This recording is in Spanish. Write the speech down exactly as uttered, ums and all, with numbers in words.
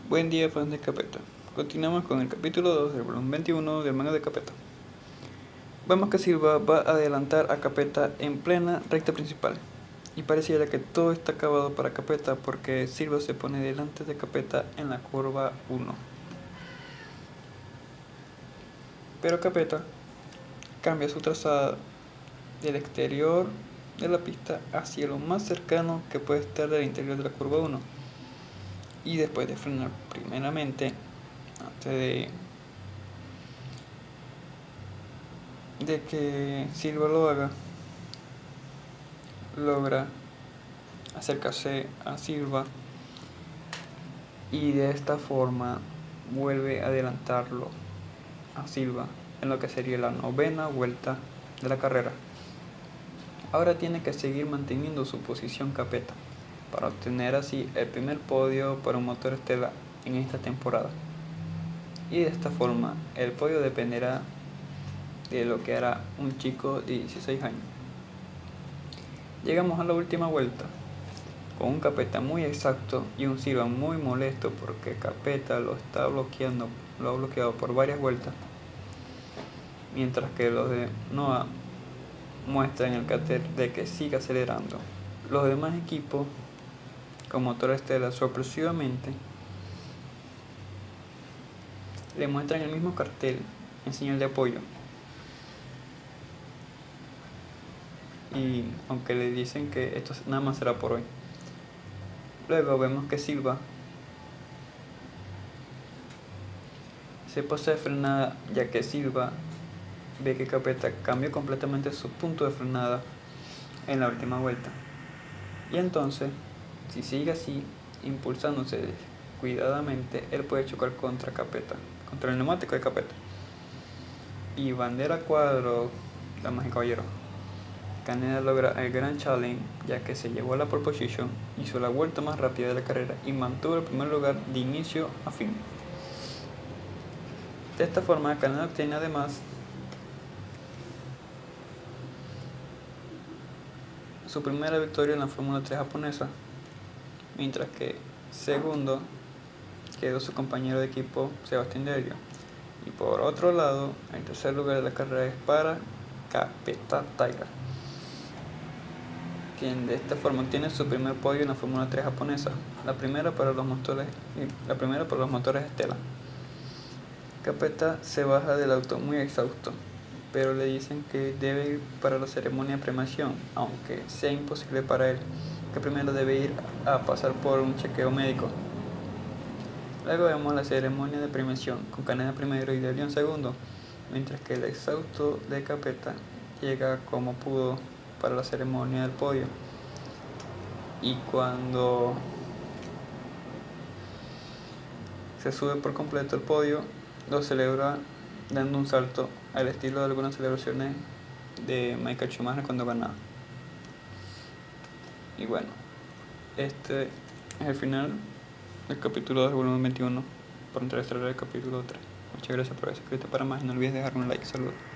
Buen día, fans de Capeta. Continuamos con el capítulo dos del volumen veintiuno del manga de Capeta. Vemos que Silva va a adelantar a Capeta en plena recta principal. Y pareciera que todo está acabado para Capeta porque Silva se pone delante de Capeta en la curva uno. Pero Capeta cambia su trazada del exterior de la pista hacia lo más cercano que puede estar del interior de la curva uno. Y después de frenar primeramente, antes de, de que Silva lo haga, logra acercarse a Silva y de esta forma vuelve a adelantarlo a Silva en lo que sería la novena vuelta de la carrera. Ahora tiene que seguir manteniendo su posición Capeta para obtener así el primer podio para un motor Stella en esta temporada. Y de esta forma el podio dependerá de lo que hará un chico de dieciséis años. Llegamos a la última vuelta con un Capeta muy exacto y un Silva muy molesto porque Capeta lo está bloqueando, lo ha bloqueado por varias vueltas, mientras que los de Noah muestran el cartel de que sigue acelerando. Los demás equipos con motor Stella sorpresivamente le muestran el mismo cartel en señal de apoyo, y aunque le dicen que esto nada más será por hoy. Luego vemos que Silva se pasa de frenada, ya que Silva ve que Capeta cambió completamente su punto de frenada en la última vuelta. Y entonces, si sigue así, impulsándose cuidadamente, él puede chocar contra Capeta, contra el neumático de Capeta. Y bandera cuadro, damas y caballeros, Caneda logra el Grand Challenge, ya que se llevó a la pole position, hizo la vuelta más rápida de la carrera y mantuvo el primer lugar de inicio a fin. De esta forma, Caneda obtiene además su primera victoria en la Fórmula tres japonesa, mientras que segundo quedó su compañero de equipo Sebastián Derio. Y por otro lado, el tercer lugar de la carrera es para Capeta Tiger, quien de esta forma obtiene su primer podio en la Fórmula tres japonesa, la primera para los motores, la primera para los motores Stella. Capeta se baja del auto muy exhausto, pero le dicen que debe ir para la ceremonia de premiación, aunque sea imposible para él, que primero debe ir a pasar por un chequeo médico. Luego vemos la ceremonia de premiación con Caneda primero y De León segundo, mientras que el exhausto de Capeta llega como pudo para la ceremonia del podio. Y cuando se sube por completo el podio, lo celebra dando un salto al estilo de algunas celebraciones de Michael Schumacher cuando ganaba. Y bueno, este es el final del capítulo del volumen veintiuno, por entregar el capítulo tres. Muchas gracias por haber suscrito para más y no olvides dejarme un like. Saludos.